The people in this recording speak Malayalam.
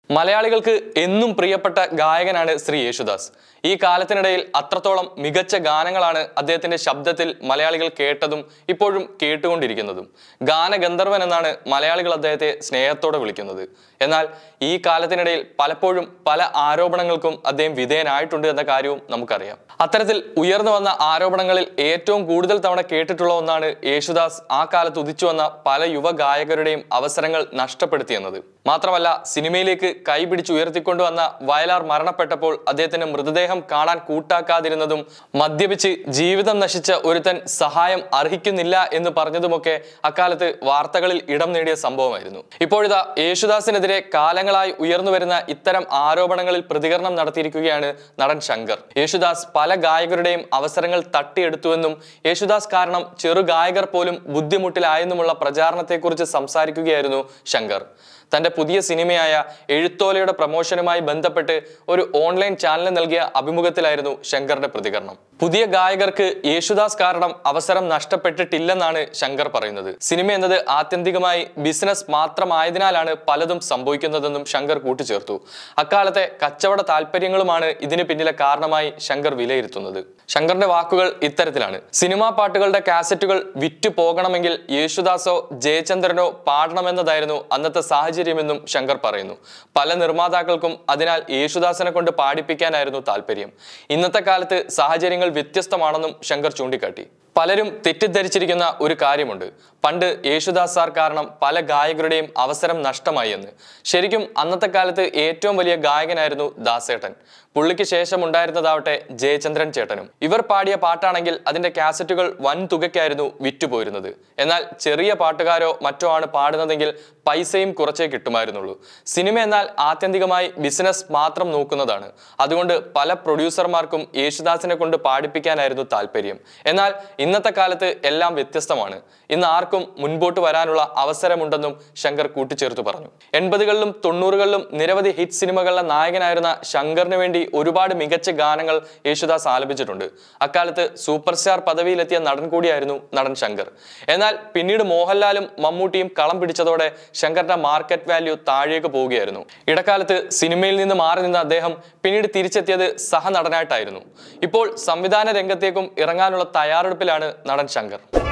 മലയാളികൾക്ക് എന്നും പ്രിയപ്പെട്ട ഗായകനാണ് ശ്രീ യേശുദാസ്. ഈ കാലത്തിനിടയിൽ അത്രത്തോളം മികച്ച ഗാനങ്ങളാണ് അദ്ദേഹത്തിന്റെ ശബ്ദത്തിൽ മലയാളികൾ കേട്ടതും ഇപ്പോഴും കേട്ടുകൊണ്ടിരിക്കുന്നതും. ഗാനഗന്ധർവൻ എന്നാണ് മലയാളികൾ അദ്ദേഹത്തെ സ്നേഹത്തോടെ വിളിക്കുന്നത്. എന്നാൽ ഈ കാലത്തിനിടയിൽ പലപ്പോഴും പല ആരോപണങ്ങൾക്കും അദ്ദേഹം വിധേയനായിട്ടുണ്ട് എന്ന കാര്യവും നമുക്കറിയാം. അത്തരത്തിൽ ഉയർന്നു വന്ന ആരോപണങ്ങളിൽ ഏറ്റവും കൂടുതൽ തവണ കേട്ടിട്ടുള്ള ഒന്നാണ് യേശുദാസ് ആ കാലത്ത് ഉദിച്ചു വന്ന പല യുവ ഗായകരുടെയും അവസരങ്ങൾ നഷ്ടപ്പെടുത്തിയെന്നത്. മാത്രമല്ല, സിനിമയിലേക്ക് കൈപിടിച്ച് ഉയർത്തിക്കൊണ്ടുവന്ന വയലാർ മരണപ്പെട്ടപ്പോൾ അദ്ദേഹത്തിന്റെ മൃതദേഹം കാണാൻ കൂട്ടാക്കാതിരുന്നതും മദ്യപിച്ച് ജീവിതം നശിച്ച ഒരുത്തൻ സഹായം അർഹിക്കുന്നില്ല എന്ന് പറഞ്ഞതുമൊക്കെ അക്കാലത്ത് വാർത്തകളിൽ ഇടം നേടിയ സംഭവമായിരുന്നു. ഇപ്പോഴിതാ യേശുദാസിനെതിരെ കാലങ്ങളായി ഉയർന്നു വരുന്ന ഇത്തരം ആരോപണങ്ങളിൽ പ്രതികരണം നടത്തിയിരിക്കുകയാണ് നടൻ ശങ്കർ. യേശുദാസ് പല ഗായകരുടെയും അവസരങ്ങൾ തട്ടിയെടുത്തുവെന്നും യേശുദാസ് കാരണം ചെറു ഗായകർ പോലും ബുദ്ധിമുട്ടിലായെന്നുമുള്ള പ്രചാരണത്തെക്കുറിച്ച് സംസാരിക്കുകയായിരുന്നു ശങ്കർ. തന്റെ പുതിയ സിനിമയായ എഴുത്തോലയുടെ പ്രമോഷനുമായി ബന്ധപ്പെട്ട് ഒരു ഓൺലൈൻ ചാനലിന് നൽകിയ അഭിമുഖത്തിലായിരുന്നു ശങ്കറിന്റെ പ്രതികരണം. പുതിയ ഗായകർക്ക് യേശുദാസ് കാരണം അവസരം നഷ്ടപ്പെട്ടിട്ടില്ലെന്നാണ് ശങ്കർ പറയുന്നത്. സിനിമ എന്നത് ആത്യന്തികമായി ബിസിനസ് മാത്രമായതിനാലാണ് പലതും സംഭവിക്കുന്നതെന്നും ശങ്കർ കൂട്ടിച്ചേർത്തു. അക്കാലത്തെ കച്ചവട താല്പര്യങ്ങളുമാണ് ഇതിന് പിന്നിലെ കാരണമായി ശങ്കർ വിലയിരുത്തുന്നത്. ശങ്കറിന്റെ വാക്കുകൾ ഇത്തരത്തിലാണ്: സിനിമാ പാട്ടുകളുടെ കാസറ്റുകൾ വിറ്റു പോകണമെങ്കിൽ യേശുദാസോ ജയചന്ദ്രനോ പാടണമെന്നതായിരുന്നു അന്നത്തെ സാഹചര്യമെന്നും ശങ്കർ പറയുന്നു. പല നിർമ്മാതാക്കൾക്കും അതിനാൽ യേശുദാസിനെ കൊണ്ട് പാടിപ്പിക്കാനായിരുന്നു താല്പര്യം. ഇന്നത്തെ കാലത്ത് സാഹചര്യങ്ങൾ വ്യത്യസ്തമാണെന്നും ശങ്കർ ചൂണ്ടിക്കാട്ടി. പലരും തെറ്റിദ്ധരിച്ചിരിക്കുന്ന ഒരു കാര്യമുണ്ട്: പണ്ട് യേശുദാസ് സാർ കാരണം പല ഗായകരുടെയും അവസരം നഷ്ടമായി എന്ന്. ശരിക്കും അന്നത്തെ കാലത്ത് ഏറ്റവും വലിയ ഗായകനായിരുന്നു ദാസേട്ടൻ. പുള്ളിക്ക് ശേഷം ഉണ്ടായിരുന്നതാവട്ടെ ജയചന്ദ്രൻ ചേട്ടനും. ഇവർ പാടിയ പാട്ടാണെങ്കിൽ അതിന്റെ കാസറ്റുകൾ വൻ തുകയ്ക്കായിരുന്നു വിറ്റുപോയിരുന്നത്. എന്നാൽ ചെറിയ പാട്ടുകാരോ മറ്റോ ആണ് പാടുന്നതെങ്കിൽ പൈസയും കുറച്ചേ കിട്ടുമായിരുന്നുള്ളൂ. സിനിമ എന്നാൽ ആത്യന്തികമായി ബിസിനസ് മാത്രം നോക്കുന്നതാണ്. അതുകൊണ്ട് പല പ്രൊഡ്യൂസർമാർക്കും യേശുദാസിനെ കൊണ്ട് പാടിപ്പിക്കാനായിരുന്നു താല്പര്യം. എന്നാൽ ഇന്നത്തെ കാലത്ത് എല്ലാം വ്യത്യസ്തമാണ്. ഇന്ന് ആർക്കും മുൻപോട്ട് വരാനുള്ള അവസരമുണ്ടെന്നും ശങ്കർ കൂട്ടിച്ചേർത്തു പറഞ്ഞു. 80കളിലും 90കളിലും നിരവധി ഹിറ്റ് സിനിമകളിലെ നായകനായിരുന്ന ശങ്കറിന് വേണ്ടി ഒരുപാട് മികച്ച ഗാനങ്ങൾ യേശുദാസ് ആലപിച്ചിട്ടുണ്ട്. അക്കാലത്ത് സൂപ്പർ സ്റ്റാർ പദവിയിലെത്തിയ നടൻ കൂടിയായിരുന്നു നടൻ ശങ്കർ. എന്നാൽ പിന്നീട് മോഹൻലാലും മമ്മൂട്ടിയും കളം പിടിച്ചതോടെ ശങ്കറിന്റെ മാർക്കറ്റ് വാല്യൂ താഴേക്ക് പോവുകയായിരുന്നു. ഇടക്കാലത്ത് സിനിമയിൽ നിന്ന് മാറി നിന്ന അദ്ദേഹം പിന്നീട് തിരിച്ചെത്തിയത് സഹനടനായിട്ടായിരുന്നു. ഇപ്പോൾ സംവിധാന രംഗത്തേക്കും ഇറങ്ങാനുള്ള തയ്യാറെടുപ്പിലാണ് നടൻ ശങ്കർ.